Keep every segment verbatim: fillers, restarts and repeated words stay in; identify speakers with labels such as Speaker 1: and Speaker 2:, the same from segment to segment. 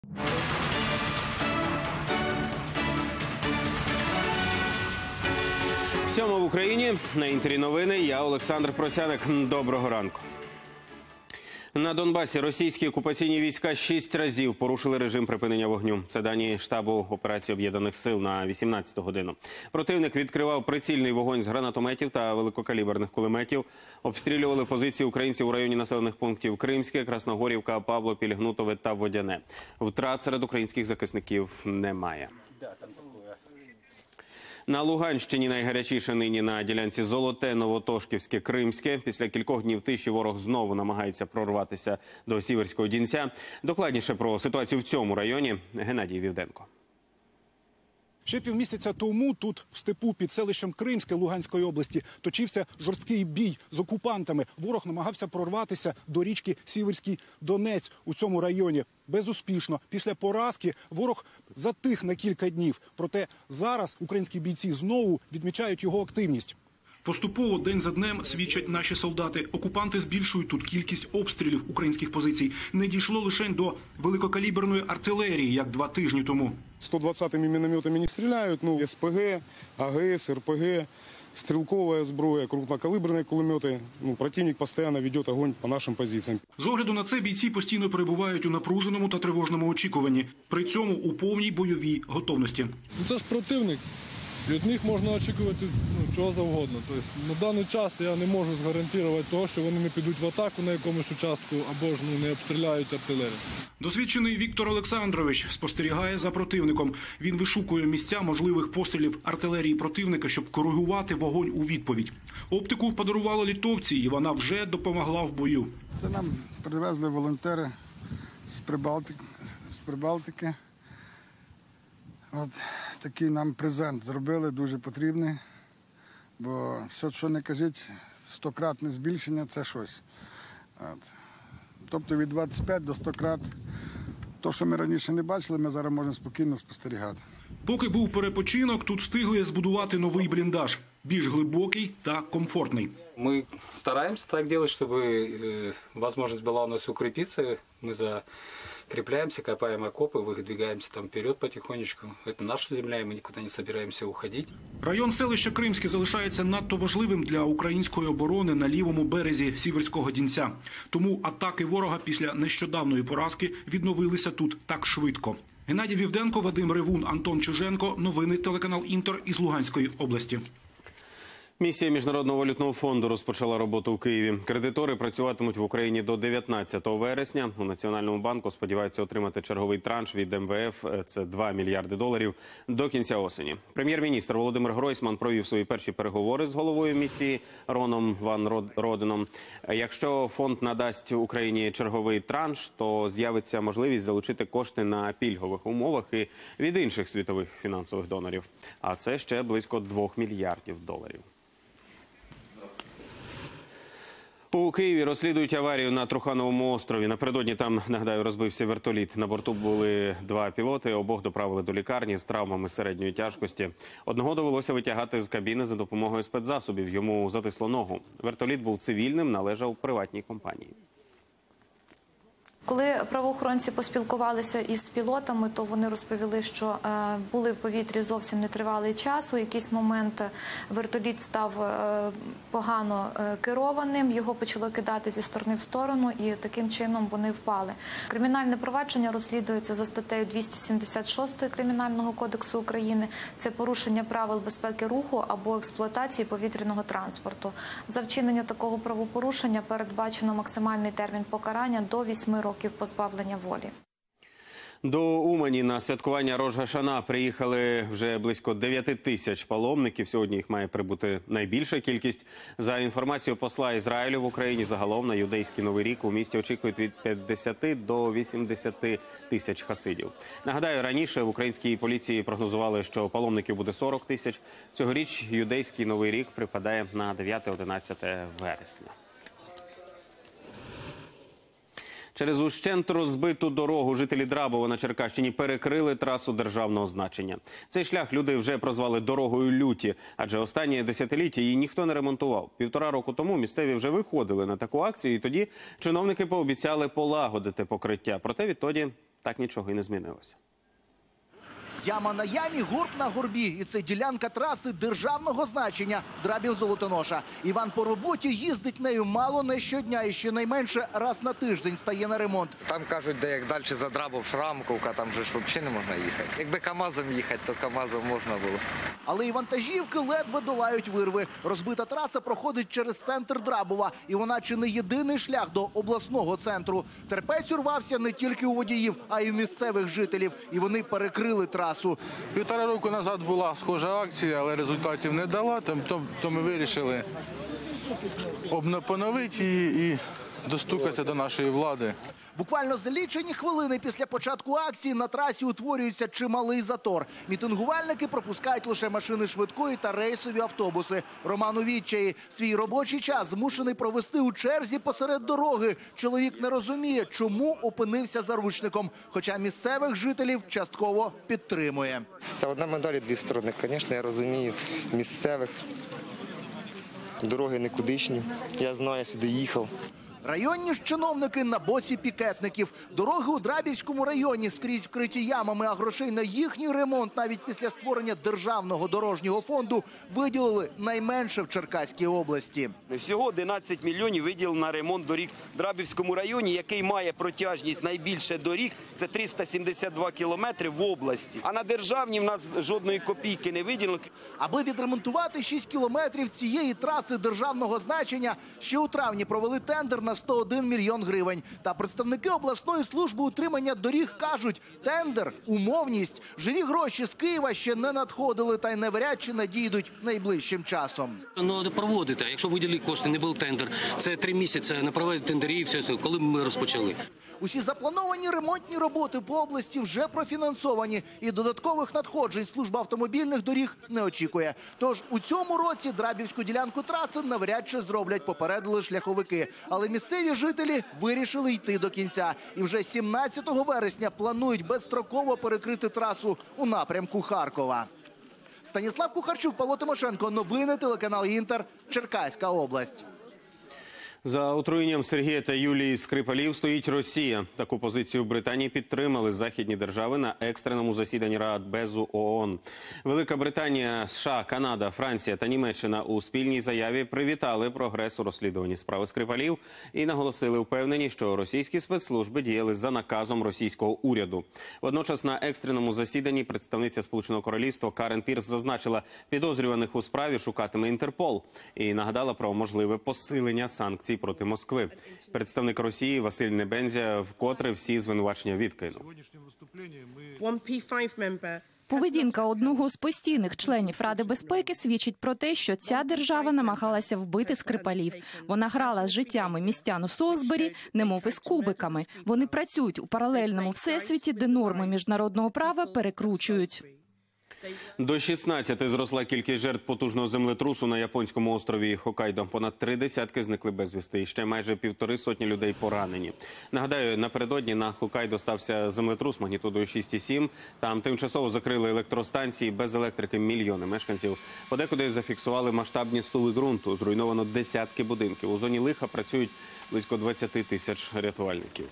Speaker 1: Сьома в Україні. На Інтері новини. Я Олександр Просяник. Доброго ранку. На Донбасі російські окупаційні війська шість разів порушили режим припинення вогню. Це дані штабу операції Об'єднаних сил на вісімнадцяту годину. Противник відкривав прицільний вогонь з гранатометів та великокаліберних кулеметів. Обстрілювали позиції українців у районі населених пунктів Кримське, Красногорівка, Павлопіль, Гнутове та Водяне. Втрат серед українських захисників немає. На Луганщині найгарячіше нині на ділянці Золоте, Новотошківське, Кримське. Після кількох днів тиші ворог знову намагається прорватися до Сіверського Дінця. Докладніше про ситуацію в цьому районі Геннадій Вівденко.
Speaker 2: Ще півмісяця тому тут, в степу під селищем Кримське Луганської області, точився жорсткий бій з окупантами. Ворог намагався прорватися до річки Сіверський Донець у цьому районі. Безуспішно. Після поразки ворог затих на кілька днів. Проте зараз українські бійці знову відмічають його активність.
Speaker 3: Поступово день за днем свідчать наші солдати. Окупанти збільшують тут кількість обстрілів українських позицій. Не дійшло лише до великокаліберної артилерії, як два тижні тому.
Speaker 4: сто двадцятими мінометами не стріляють, ну, СПГ, АГС, РПГ, стрілкова зброя, крупнокаліберні кулемети. Ну, противник постійно веде огонь по нашим позиціям.
Speaker 3: З огляду на це бійці постійно перебувають у напруженому та тривожному очікуванні. При цьому у повній бойовій готовності.
Speaker 5: Ну, це ж противник. Від них можна очікувати ну, чого завгодно. Тобто, на даний час я не можу згарантувати того, що вони не підуть в атаку на якомусь участку або ж ну, не обстріляють артилерію.
Speaker 3: Досвідчений Віктор Олександрович спостерігає за противником. Він вишукує місця можливих пострілів артилерії противника, щоб коригувати вогонь у відповідь. Оптику подарували литовці, і вона вже допомогла в бою.
Speaker 6: Це нам привезли волонтери з Прибалтики. З Прибалтики. От такий нам презент зробили, дуже потрібний, бо все, що не кажіть, стократне збільшення – це щось. От. Тобто від двадцяти п'яти до ста крат. То, що ми раніше не бачили, ми зараз можемо спокійно спостерігати.
Speaker 3: Поки був перепочинок, тут встигли збудувати новий бліндаж. Більш глибокий та комфортний.
Speaker 7: Ми стараємося так робити, щоб можливість була у нас укріпитися. Ми за... Крепляемся, копаем окопы, выдвигаемся там вперед потихонечку. Это наша земля, и мы никуда не собираемся уходить.
Speaker 3: Район селища Кримське залишається надто важливим для української оборони на лівому березі Сіверського Дінця. Тому атаки ворога після нещодавної поразки відновилися тут так швидко. Геннадій Вівденко, Вадим Ревун, Антон Чуженко. Новини телеканал Інтер із Луганської області.
Speaker 1: Місія Міжнародного валютного фонду розпочала роботу в Києві. Кредитори працюватимуть в Україні до дев'ятнадцятого вересня. У Національному банку сподіваються отримати черговий транш від ем ве еф, це два мільярди доларів, до кінця осені. Прем'єр-міністр Володимир Гройсман провів свої перші переговори з головою місії Роном Ван Роденом. Якщо фонд надасть Україні черговий транш, то з'явиться можливість залучити кошти на пільгових умовах і від інших світових фінансових донорів. А це ще близько двох мільярдів доларів. У Києві розслідують аварію на Трухановому острові. Напередодні там, нагадаю, розбився вертоліт. На борту були два пілоти, обох доправили до лікарні з травмами середньої тяжкості. Одного довелося витягати з кабіни за допомогою спецзасобів. Йому затисло ногу. Вертоліт був цивільним, належав приватній компанії.
Speaker 8: Коли правоохоронці поспілкувалися із пілотами, то вони розповіли, що були в повітрі зовсім нетривалий час. У якийсь момент вертоліт став погано керованим, його почало кидати зі сторони в сторону і таким чином вони впали. Кримінальне провадження розслідується за статтею двісті сімдесят шість Кримінального кодексу України. Це порушення правил безпеки руху або експлуатації повітряного транспорту. За вчинення такого правопорушення передбачено максимальний термін покарання до вісьми років. років позбавлення волі.
Speaker 1: До Умані на святкування Рош-га-Шана приїхали вже близько дев'яти тисяч паломників. Сьогодні їх має прибути найбільша кількість. За інформацією посла Ізраїлю в Україні, загалом на юдейський Новий рік у місті очікують від п'ятдесяти до вісімдесяти тисяч хасидів. Нагадаю, раніше в українській поліції прогнозували, що паломників буде сорок тисяч. Цьогоріч юдейський Новий рік припадає на дев'яте-одинадцяте вересня. Через ущент розбиту дорогу жителі Драбова на Черкащині перекрили трасу державного значення. Цей шлях люди вже прозвали дорогою люті, адже останнє десятиліття її ніхто не ремонтував. Півтора року тому місцеві вже виходили на таку акцію, і тоді чиновники пообіцяли полагодити покриття. Проте відтоді так нічого і не змінилося.
Speaker 9: Яма на ямі, горб на горбі. І це ділянка траси державного значення Драбів-Золотоноша. Іван по роботі їздить нею мало не щодня і щонайменше раз на тиждень стає на ремонт.
Speaker 10: Там кажуть, де як далі за Драбов, Шрамковка, там же ж взагалі не можна їхати. Якби КАМАЗом їхати, то КАМАЗом можна було.
Speaker 9: Але і вантажівки ледве долають вирви. Розбита траса проходить через центр Драбова. І вона чи не єдиний шлях до обласного центру. Терпець урвався не тільки у водіїв, а й у місцевих жителів. І вони перекрили трасу.
Speaker 11: Півтора року назад була схожа акція, але результатів не дала, то, то ми вирішили поновити її і достукатися до нашої влади.
Speaker 9: Буквально за лічені хвилини після початку акції на трасі утворюється чималий затор. Мітингувальники пропускають лише машини швидкої та рейсові автобуси. Роман у відчаї. Свій робочий час змушений провести у черзі посеред дороги. Чоловік не розуміє, чому опинився заручником, хоча місцевих жителів частково підтримує.
Speaker 10: Це одна медаль, дві сторони. Звісно, я розумію місцевих. Дороги нікудишні. Я знаю, я сюди їхав.
Speaker 9: Районні ж чиновники на боці пікетників. Дороги у Драбівському районі скрізь вкриті ямами, а грошей на їхній ремонт навіть після створення Державного дорожнього фонду виділили найменше в Черкаській області.
Speaker 12: Всього одинадцять мільйонів виділено на ремонт доріг в Драбівському районі, який має протяжність найбільше доріг – це триста сімдесят два кілометри в області. А на державній в нас жодної копійки не виділено.
Speaker 9: Аби відремонтувати шість кілометрів цієї траси державного значення, ще у травні провели тендер на сто один мільйон гривень. Та представники обласної служби утримання доріг кажуть, тендер – умовність. Живі гроші з Києва ще не надходили та й навряд чи надійдуть найближчим часом.
Speaker 13: Ну, проводити, а якщо виділили кошти, не був тендер, це три місяці на проведення тендерів і все, коли ми розпочали.
Speaker 9: Усі заплановані ремонтні роботи по області вже профінансовані і додаткових надходжень служба автомобільних доріг не очікує. Тож у цьому році Драбівську ділянку траси навряд чи зроблять, попередили шляховики. Але місцеві жителі вирішили йти до кінця. І вже сімнадцятого вересня планують безстроково перекрити трасу у напрямку Харкова. Станіслав Кухарчук, Павло Тимошенко. Новини, телеканал «Інтер», Черкаська область.
Speaker 1: За отруєнням Сергія та Юлії Скрипалів стоїть Росія. Таку позицію в Британії підтримали західні держави на екстреному засіданні Радбезу ООН. Велика Британія, США, Канада, Франція та Німеччина у спільній заяві привітали прогрес у розслідуванні справи Скрипалів і наголосили впевнені, що російські спецслужби діяли за наказом російського уряду. Водночас на екстреному засіданні представниця Сполученого Королівства Карен Пірс зазначила, підозрюваних у справі шукатиме Інтерпол і нагадала про можливе посилення санкцій проти Москви. Представник Росії Василь Небензя вкотре всі звинувачення відкинув.
Speaker 14: Поведінка одного з постійних членів Ради безпеки свідчить про те, що ця держава намагалася вбити Скрипалів. Вона грала з життями містян у Солсбері, немов із кубиками. Вони працюють у паралельному всесвіті, де норми міжнародного права перекручують.
Speaker 1: До шістнадцяти зросла кількість жертв потужного землетрусу на японському острові Хоккайдо. Понад три десятки зникли безвісти і ще майже півтори сотні людей поранені. Нагадаю, напередодні на Хоккайдо стався землетрус магнітудою шість і сім. Там тимчасово закрили електростанції, без електрики мільйони мешканців. Подекуди зафіксували масштабні суви ґрунту, зруйновано десятки будинків. У зоні лиха працюють близько двадцяти тисяч рятувальників.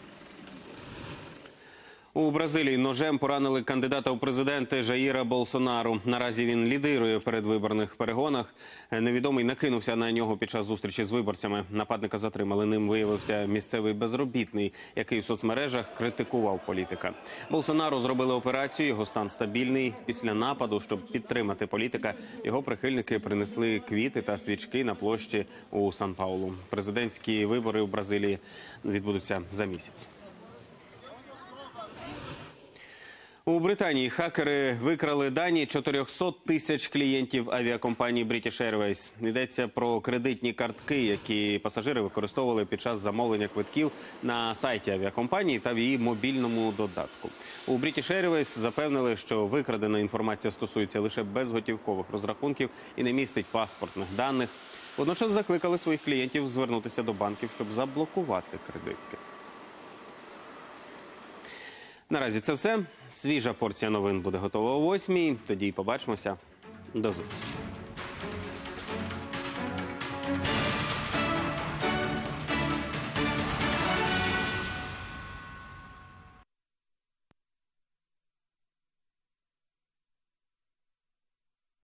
Speaker 1: У Бразилії ножем поранили кандидата у президенти Жаїра Болсонару. Наразі він лідирує в передвиборних перегонах. Невідомий накинувся на нього під час зустрічі з виборцями. Нападника затримали. Ним виявився місцевий безробітний, який в соцмережах критикував політика. Болсонару зробили операцію, його стан стабільний. Після нападу, щоб підтримати політика, його прихильники принесли квіти та свічки на площі у Сан-Паулу. Президентські вибори в Бразилії відбудуться за місяць. У Британії хакери викрали дані чотирьохсот тисяч клієнтів авіакомпанії British Airways. Йдеться про кредитні картки, які пасажири використовували під час замовлення квитків на сайті авіакомпанії та в її мобільному додатку. У British Airways запевнили, що викрадена інформація стосується лише безготівкових розрахунків і не містить паспортних даних. Водночас закликали своїх клієнтів звернутися до банків, щоб заблокувати кредитки. Наразі це все. Свіжа порція новин буде готова о восьмій. Тоді й побачимося. До зустрічі.